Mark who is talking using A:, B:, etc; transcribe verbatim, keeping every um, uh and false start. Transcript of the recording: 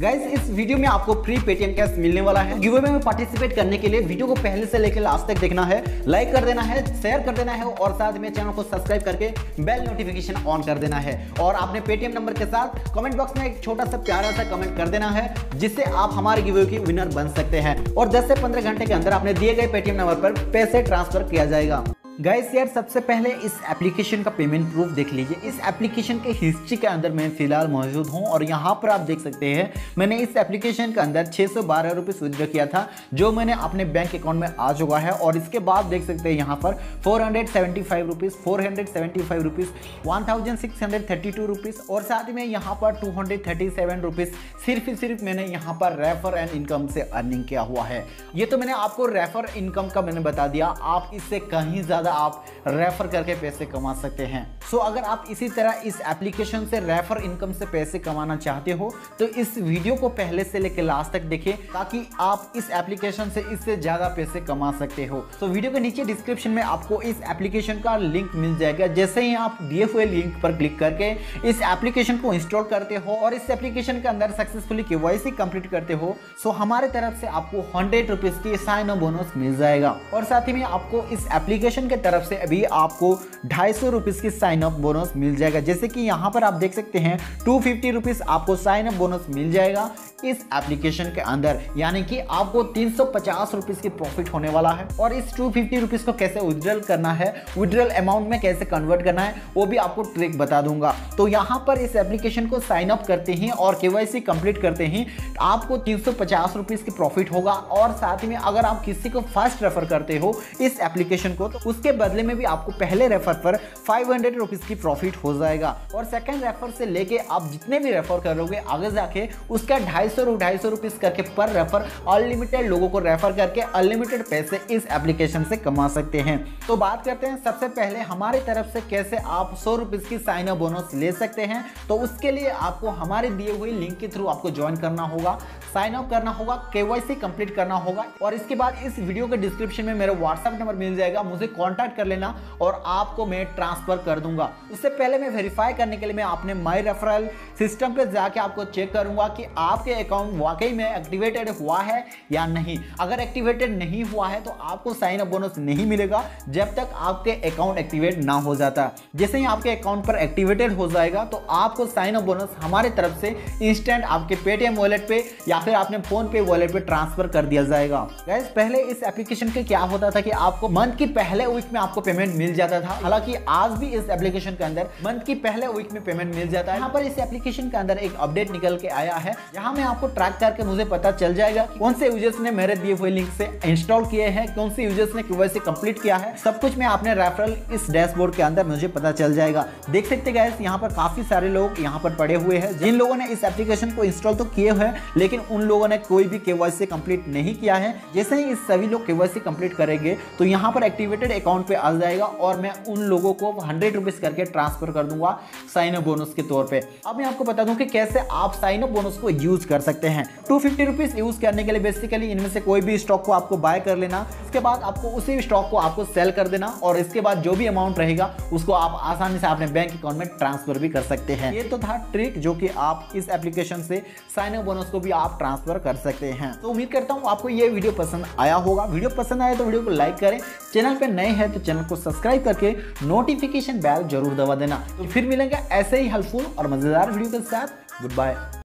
A: Guys इस video में आपको फ्री पेटीएम कैश मिलने वाला है। गिवअवे में पार्टिसिपेट करने के लिए वीडियो को पहले से लेकर लास्ट तक देखना है, लाइक कर देना है, शेयर कर देना है और साथ में चैनल को सब्सक्राइब करके बेल नोटिफिकेशन ऑन कर देना है। और आपने पेटीएम नंबर के साथ कमेंट बॉक्स में एक छोटा सा प्यारा सा कमेंट कर देना है, जिससे आप हमारे गिवअवे की विनर बन सकते हैं और दस से पंद्रह घंटे के अंदर आपने दिए गए पेटीएम नंबर पर पैसे ट्रांसफर किया जाएगा। गाइस यार सबसे पहले इस एप्लीकेशन का पेमेंट प्रूफ देख लीजिए। इस एप्लीकेशन के हिस्ट्री के अंदर मैं फिलहाल मौजूद हूं और यहां पर आप देख सकते हैं मैंने इस एप्लीकेशन के अंदर छः सौ बारह रुपये विड्रॉ किया था, जो मैंने अपने बैंक अकाउंट में आ चुका है। और इसके बाद देख सकते हैं यहां पर four hundred seventy five rupees four hundred seventy five rupees one thousand six hundred thirty two rupees और साथ में यहाँ पर two hundred thirty seven rupees सिर्फ सिर्फ मैंने यहाँ पर रेफर एंड इनकम से अर्निंग किया हुआ है। ये तो मैंने आपको रेफर इनकम का मैंने बता दिया, आप इससे कहीं ज़्यादा आप रेफर करके पैसे कमा सकते हैं। सो so, अगर आप इसी तरह इस एप्लीकेशन से रेफर इनकम से पैसे कमाना चाहते हो तो इस वीडियो को पहले से लेकर लास्ट तक देखिए, ताकि आप इस एप्लीकेशन से इससे ज्यादा पैसे कमा सकते हो। तो so, वीडियो के नीचे डिस्क्रिप्शन में आपको इस एप्लीकेशन का लिंक मिल जाएगा। जैसे ही आप दिए हुए लिंक पर क्लिक करके इस एप्लीकेशन को इंस्टॉल करते हो और इस एप्लीकेशन के अंदर सक्सेसफुली केवाईसी कंप्लीट करते हो, सो so, हमारे तरफ से आपको हंड्रेड रुपीज की साइन अप बोनस मिल जाएगा। और साथ ही में आपको इस एप्लीकेशन के तरफ से अभी आपको ढाई सौ रुपीज की साइन अप बोनस मिल जाएगा। जैसे कि यहाँ पर आप देख सकते हैं टू फिफ्टी रुपीज आपको साइन अप बोनस मिल जाएगा इस एप्लीकेशन के अंदर, यानी कि आपको तीन सौ पचास रुपीज की प्रॉफिट होने वाला है। और इस टू फिफ्टी रुपीज को कैसे विड्रॉल करना है, विड्रॉल अमाउंट में कैसे कन्वर्ट करना है, वो भी आपको ट्रिक बता दूंगा। तो यहाँ पर इस एप्लीकेशन को साइन अप करते ही और केवाईसी कंप्लीट करते ही आपको तीन सौ पचास रुपीज की प्रॉफिट होगा। और साथ में अगर आप किसी को फर्स्ट रेफर करते हो इस एप्लीकेशन को, तो उसके बदले में भी आपको पहले रेफर पर फाइव हंड्रेड रुपीज की प्रॉफिट हो जाएगा। और सेकंड रेफर से लेके आप जितने भी रेफर करोगे आगे जाके उसका ढाई सौ ढाई सौ रुपीज करके पर रेफर अनलिमिटेड लोगों को रेफर करके अनलिमिटेड पैसे इस एप्लीकेशन से कमा सकते हैं। तो बात करते हैं सबसे पहले हमारी तरफ से कैसे आप सौ रुपीज की साइन अप बोनस ले सकते हैं। तो उसके लिए आपको हमारे दिए हुए लिंक के थ्रू आपको ज्वाइन करना होगा, साइन अप करना होगा, केवाईसी कंप्लीट करना होगा और इसके बाद इस वीडियो के डिस्क्रिप्शन में मेरा व्हाट्सएप नंबर मिल जाएगा, मुझे कॉन्टैक्ट कर लेना और आपको मैं ट्रांसफर कर दूंगा। उससे पहले मैं वेरीफाई करने के लिए मैं अपने माई रेफरल सिस्टम पे जाके आपको चेक करूंगा कि आपके अकाउंट वाकई में एक्टिवेटेड हुआ है या नहीं। अगर एक्टिवेटेड नहीं हुआ है तो आपको साइन अप बोनस नहीं मिलेगा जब तक आपके अकाउंट एक्टिवेट ना हो जाता। जैसे ही आपके अकाउंट पर एक्टिवेटेड हो जाएगा तो आपको साइन अप बोनस हमारे तरफ से इंस्टेंट आपके पेटीएम वॉलेट पे या फिर आपने फोन पे वॉलेट पे ट्रांसफर कर दिया जाएगा। गाइस पहले इस एप्लीकेशन के क्या होता था कि आपको मंथ की पहले वीक में आपको पेमेंट मिल जाता था। हालांकि आज भी इस एप्लीकेशन के अंदर मंथ की पहले वीक में पेमेंट मिल जाता है। यहाँ पर इस एप्लीकेशन के अंदर एक अपडेट निकल के आया है, यहाँ मैं आपको ट्रैक करके मुझे पता चल जाएगा कौन से यूजर्स ने मेरे दिए हुए लिंक से इंस्टॉल किए हैं, कौन से यूजर्स ने केवाईसी कंप्लीट किया है, सब कुछ मैं अपने रेफरल इस डैशबोर्ड के अंदर मुझे पता चल जाएगा। देख सकते हैं गाइस यहाँ पर काफी सारे लोग यहाँ पर पड़े हुए हैं जिन लोगों ने इस एप्लीकेशन को इंस्टॉल तो किए हुए हैं लेकिन उन लोगों ने कोई भी केवाईसी कंप्लीट नहीं किया है। जैसे ही इस सभी लोग केवाईसी कंप्लीट करेंगे तो यहाँ पर एक्टिवेटेड अकाउंट पे आ जाएगा और मैं उन लोगों को हंड्रेड रुपीज करके ट्रांसफर कर दूंगा साइन अप बोनस के तौर पे। अब मैं आपको बता दूं कि कैसे आप साइन अप बोनस को यूज कर सकते हैं। टू फिफ्टी रुपीज यूज करने के लिए बेसिकली इनमें से कोई भी स्टॉक को आपको बाय कर लेना, इसके बाद आपको उसी स्टॉक को आपको सेल कर देना और इसके बाद जो भी अमाउंट रहेगा उसको आप आसानी से अपने बैंक अकाउंट में ट्रांसफर भी कर सकते हैं। ये तो था ट्रिक जो कि आप इस एप्लीकेशन से साइन अप बोनस को भी आप ट्रांसफर कर सकते हैं। तो उम्मीद करता हूं आपको ये वीडियो पसंद आया होगा। वीडियो पसंद आया तो वीडियो को लाइक करें, चैनल पे नए हैं तो चैनल को सब्सक्राइब करके नोटिफिकेशन बेल जरूर दबा देना। तो फिर मिलेंगे ऐसे ही हेल्पफुल और मजेदार वीडियो के साथ। Good bye.